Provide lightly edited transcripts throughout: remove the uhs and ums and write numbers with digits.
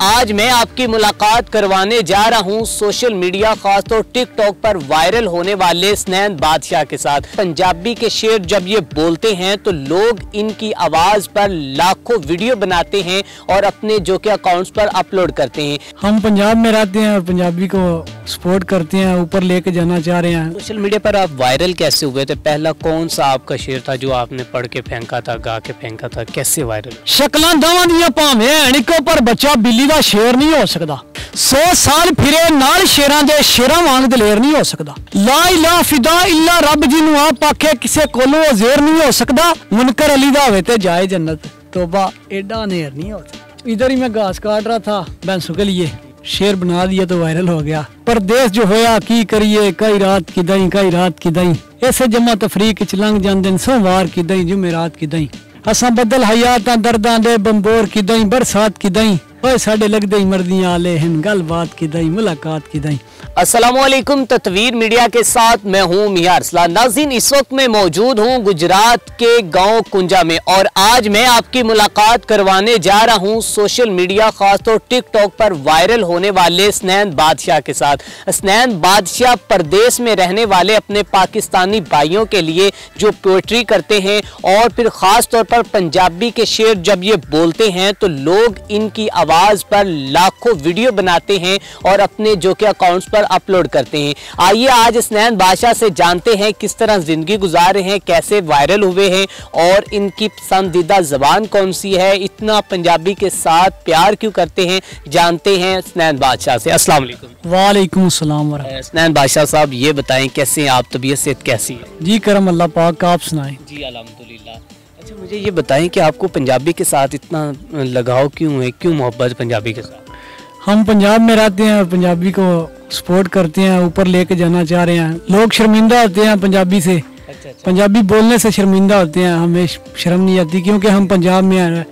आज मैं आपकी मुलाकात करवाने जा रहा हूं सोशल मीडिया खासतौर टिकटॉक पर वायरल होने वाले स्नैन बादशाह के साथ। पंजाबी के शेर जब ये बोलते हैं तो लोग इनकी आवाज पर लाखों वीडियो बनाते हैं और अपने जो के अकाउंट्स पर अपलोड करते हैं। हम पंजाब में रहते हैं और पंजाबी को सपोर्ट करते हैं, ऊपर लेके जाना चाह रहे हैं। सोशल मीडिया पर आप वायरल कैसे हुए थे? पहला कौन सा आपका शेर था जो आपने पढ़ के फेंका था, गा के फेंका था? कैसे वायरल? शक्लां दवां दियां भावें हैणिको पर बच्चा बिल्ली दा शेर नहीं हो सकदा। 100 साल फिरे नाल शेरां दे शेरां वांग दलेर नहीं हो सकदा। ला इलाहा फिदा इल्ला रब जी नूं आप आखे किसे कोलों अज़ेर नहीं हो सकदा। मुनकर अली दा होवे ते जाए जन्नत, तौबा एडा नेर नहीं हो सकदा। इधर ही मैं घास काट रहा था भैंसों के लिए, शेर बना दिया तो वायरल हो गया। परदेस जो होया की करिए, कई रात की दई कई रात की दई, ऐसे जमा तफरीक च लंघ जांदे सोमवार की दई जुमेरात की दई, असा बदल हयातां दर्दां दे बंबोर की दई बरसात की दई, ओए साडे लगदे ही मर्दियां आले हैं गलबात की दई मुलाकात की दई। अस्सलामुअलैकुम, तत्वीर मीडिया के साथ मैं हूं मियां अरसलान। नाज़रीन, इस वक्त मैं मौजूद हूं गुजरात के गांव कुंजा में और आज मैं आपकी मुलाकात करवाने जा रहा हूं सोशल मीडिया खासतौर टिकटॉक पर वायरल होने वाले स्नैन बादशाह के साथ। स्नैन बादशाह परदेश में रहने वाले अपने पाकिस्तानी भाइयों के लिए जो पोएट्री करते हैं और फिर खास तौर पर पंजाबी के शेर जब ये बोलते हैं तो लोग इनकी आवाज पर लाखों वीडियो बनाते हैं और अपने जो के अकाउंट्स पर अपलोड करते हैं। आइए आज स्नैन बादशाह से जानते हैं किस तरह जिंदगी गुजार रहे हैं, कैसे वायरल हुए हैं और इनकी पसंदीदा जबान कौन सी है, इतना पंजाबी के साथ प्यार क्यों करते हैं। जानते हैं स्नैन बादशाह से। अस्सलाम वालेकुम। वालेकुम सलाम। स्नैन बादशाह साहब, ये बताएं कैसे हैं आप, तबीयत से कैसी है? जी करम अल्लाह पाक का, आप सुनाएं। जी अल्हम्दुलिल्लाह। अच्छा, मुझे ये बताएं कि आपको पंजाबी के साथ इतना लगाव क्यों है, क्यों मोहब्बत पंजाबी के साथ? हम पंजाब में रहते हैं और पंजाबी को सपोर्ट करते हैं, ऊपर लेके जाना चाह रहे हैं। लोग शर्मिंदा होते हैं पंजाबी से, पंजाबी बोलने से शर्मिंदा होते हैं, हमें शर्म नहीं आती क्योंकि हम पंजाब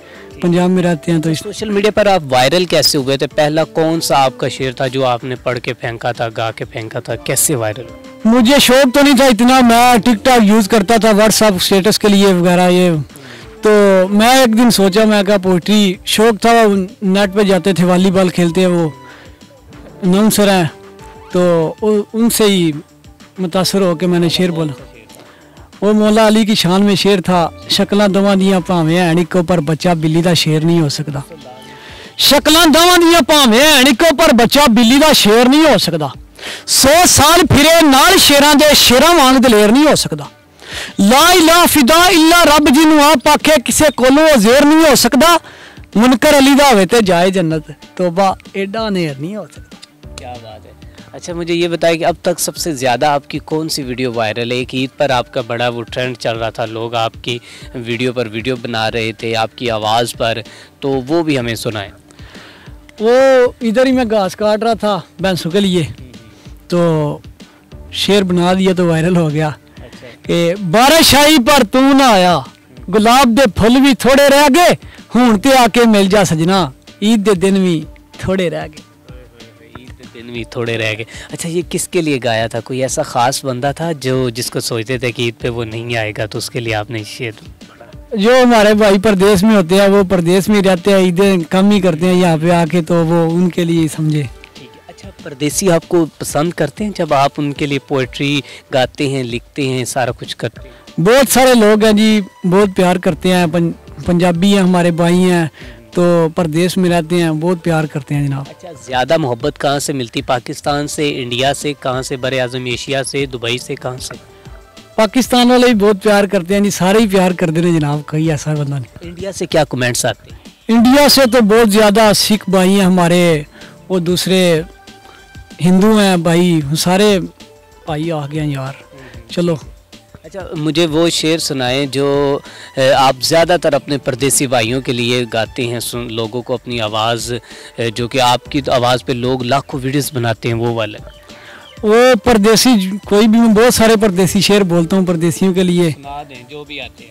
में रहते हैं। तो सोशल मीडिया पर आप वायरल कैसे हुए थे? पहला कौन सा आपका शेर था जो आपने पढ़ के फेंका था, गा के फेंका था? कैसे वायरल? मुझे शौक तो नहीं था इतना, मैं टिकटॉक यूज करता था व्हाट्सएप स्टेटस के लिए वगैरह ये, तो मैं एक दिन सोचा, मैं क्या पोइट्री शौक था, नेट पे जाते थे वॉलीबॉल खेलते हैं, वो अनाउंसर हैं तो उनसे ही मुतासर होकर मैंने शेर बोला। वो मौला अली की शान में शेर था, शक्लां दवां दियां भावें हैणिको पर बच्चा बिल्ली दा शेर नहीं हो सकदा। शक्लां दवां दियां भावें हैणिको पर बच्चा बिल्ली दा शेर नहीं हो सकदा। 100 साल फिरे नाल शेरां दे शेरां वांग दलेर नहीं हो सकदा। ला इलाहा फिदा इल्ला रब जी नूं आप आखे किसे कोलों अज़ेर नहीं हो सकदा। मुनकर अली दा होवे ते जाए जन्नत, तौबा एडा नेर नहीं हो सकदा। क्या बात है। अच्छा, मुझे ये बताइए कि अब तक सबसे ज़्यादा आपकी कौन सी वीडियो वायरल है? एक ईद पर आपका बड़ा वो ट्रेंड चल रहा था, लोग आपकी वीडियो पर वीडियो बना रहे थे आपकी आवाज़ पर, तो वो भी हमें सुनाएं। वो इधर ही मैं घास काट रहा था भैंसों के लिए, तो शेर बना दिया तो वायरल हो गया कि बारिश आई पर तू ना आया, गुलाब दे फुल भी थोड़े रह गए, हुण ते आके मिल जा सजना, ईद दे दिन भी थोड़े रह गए। दिन भी थोड़े रह गए। अच्छा, ये किसके लिए गाया था? कोई ऐसा खास बंदा था जो जिसको सोचते थे कि ईद पे वो नहीं आएगा, तो उसके लिए आपने शेर? जो हमारे भाई परदेश में होते हैं, वो परदेश में रहते हैं, ईदें कम ही करते हैं यहाँ पे आके, तो वो उनके लिए समझे। अच्छा, परदेसी आपको पसंद करते हैं जब आप उनके लिए पोएट्री गाते हैं, लिखते हैं, सारा कुछ करते हैं? बहुत सारे लोग हैं जी, बहुत प्यार करते हैं, पंजाबी हैं, हमारे भाई हैं, तो परदेश में रहते हैं, बहुत प्यार करते हैं जनाब। अच्छा, ज़्यादा मोहब्बत कहाँ से मिलती? पाकिस्तान से, इंडिया से, कहाँ से? बड़े आज़म एशिया से, दुबई से, कहाँ से? पाकिस्तान वाले भी बहुत प्यार करते हैं जी, सारे ही प्यार करते हैं जनाब, कोई ऐसा बंदा नहीं। इंडिया से क्या कमेंट्स आते हैं? इंडिया से तो बहुत ज़्यादा सिख भाई हैं हमारे, वो दूसरे हिंदू हैं भाई, सारे भाई आ गए यार। चलो, अच्छा, मुझे वो शेर सुनाएं जो आप ज़्यादातर अपने परदेसी भाइयों के लिए गाते हैं, लोगों को अपनी आवाज़, जो कि आपकी आवाज़ पे लोग लाखों वीडियोस बनाते हैं, वो वाला। वो परदेसी कोई भी, मैं बहुत सारे परदेसी शेर बोलता हूँ परदेसियों के लिए, सुना दें जो भी आते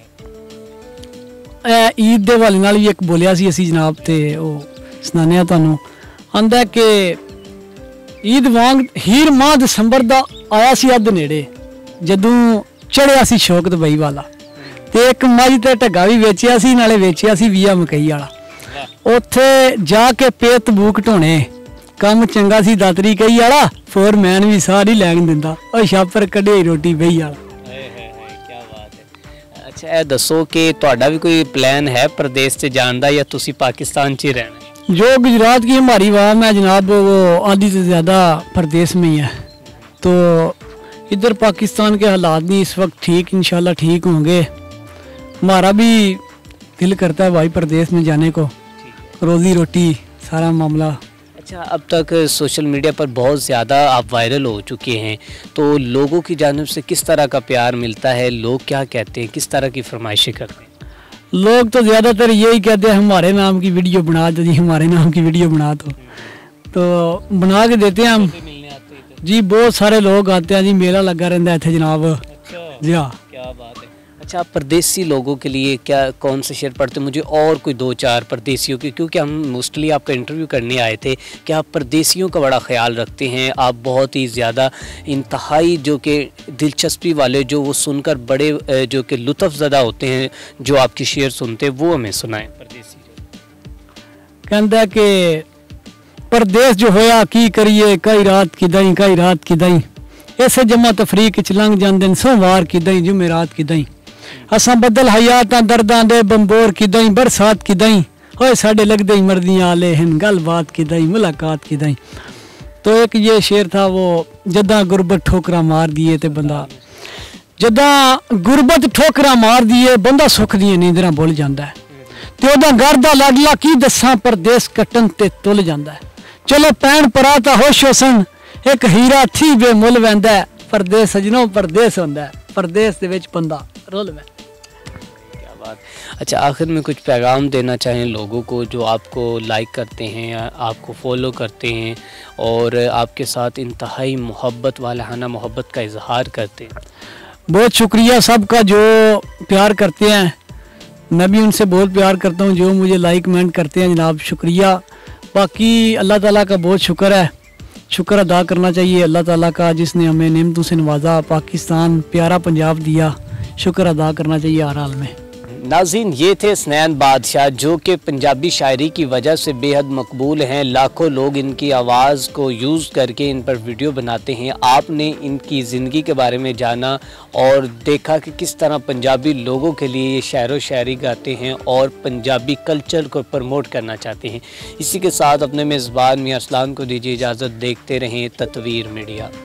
हैं। ईद दे वाले नाल भी एक बोलिया सी असी जनाब, ते वो सुनाने तुहानू। आंदा कि ईद वांग हीर माह दसंबर दा आया सी अद नेड़े, जदों चढ़िया सी शौक दुबई वाला, ते एक मई ते ढग्गा भी वेचिया सी, नाले वेचिया सी 20 मकई वाला। ਉੱਥੇ ਜਾ ਕੇ ਪੇਤ ਬੂਕ ਢੋਣੇ ਕੰਮ ਚੰਗਾ ਸੀ ਦਾਤਰੀ ਕਈ ਵਾਲਾ ਫੋਰਮੈਨ ਵੀ ਸਾਰੀ ਲੈਣ ਦਿੰਦਾ ਉਹ ਛਾਪਰ ਕੱਢੇ ਰੋਟੀ ਬਈ ਵਾਲਾ। क्या बात है। अच्छा ਇਹ ਦੱਸੋ ਕਿ ਤੁਹਾਡਾ ਵੀ ਕੋਈ प्लान है प्रदेश से जाने का या तुसी पाकिस्तान च ही रहना? जो गुजरात की हमारी वाम है जनाब वो आधी से ज़्यादा प्रदेश में ही है, तो इधर पाकिस्तान के हालात नहीं इस वक्त ठीक, इंशाल्लाह ठीक होंगे। हमारा भी दिल करता है भाई प्रदेश में जाने को, रोज़ी रोटी सारा मामला। अच्छा अब तक सोशल मीडिया पर बहुत ज़्यादा आप वायरल हो चुके हैं, तो लोगों की जानिब से किस तरह का प्यार मिलता है, लोग क्या कहते हैं, किस तरह की फरमाइशें करते हैं? लोग तो ज़्यादातर यही कहते हैं हमारे नाम की वीडियो बना दो जी, हमारे नाम की वीडियो बना दो, तो बना के देते हैं हम जी। बहुत सारे लोग आते हैं जी, मेला लगा रहता है इतने जनाब। जी हाँ, क्या बात है। अच्छा परदेसी लोगों के लिए क्या कौन से शेर पढ़ते हैं? मुझे और कोई दो चार परदेसियों की, क्योंकि हम मोस्टली आपका इंटरव्यू करने आए थे कि आप परदेसियों का बड़ा ख्याल रखते हैं, आप बहुत ही ज़्यादा इंतहाई जो कि दिलचस्पी वाले जो वो सुनकर बड़े जो कि लुत्फ़ज़दा होते हैं जो आपकी शेर सुनते हैं, वो हमें सुनाएं। परदेसी कहता कि परदेस जो होया की करिए कई रात की दई ऐसे जमा तफरीक च लंघ जांदे सोमवार की दई जुमेरात की दई असा बदल हयातां दर्दां दे बंबोर की दई बरसात की दई होए साडे लगदे ही मर्दियां आले हैं गल बात की दई मुलाकात की दई। तो एक ये शेर था वो जदा गुरबत ठोकरा मार दिए ते बंदा जदा गुरबत ठोकरा मार दिए बंदा सुख दियां नींदरां भुल जांदा है, ते ओदा घर दा लाडला की दसां परदेस कटन ते तुल जांदा है। चलो भैन भरा तां होश होसन एक हीरा थी बेमुल वैंदा है, परदेस सजनों परदेस होंदा है, परदेस दे विच बंदा रुल वैंदा। क्या बात। अच्छा आखिर में कुछ पैगाम देना चाहें लोगों को जो आपको लाइक करते हैं, आपको फॉलो करते हैं और आपके साथ इंतहाई मोहब्बत वालाना मोहब्बत का इजहार करते हैं? बहुत शुक्रिया सबका जो प्यार करते हैं, मैं भी उनसे बहुत प्यार करता हूँ जो मुझे लाइक कमेंट करते हैं जनाब, शुक्रिया। बाकी अल्लाह ताला का बहुत शुक्र है, शुक्र अदा करना चाहिए अल्लाह ताला का जिसने हमें नेमतों से नवाजा, पाकिस्तान प्यारा पंजाब दिया, शुक्र अदा करना चाहिए हर हाल में। नाज़रीन ये थे हसनैन बादशाह जो कि पंजाबी शायरी की वजह से बेहद मकबूल हैं, लाखों लोग इनकी आवाज़ को यूज़ करके इन पर वीडियो बनाते हैं। आपने इनकी ज़िंदगी के बारे में जाना और देखा कि किस तरह पंजाबी लोगों के लिए ये शायर व शायरी गाते हैं और पंजाबी कल्चर को प्रमोट करना चाहते हैं। इसी के साथ अपने मेज़बान मियां अरसलान को दीजिए इजाज़त, देखते रहें तत्वीर मीडिया।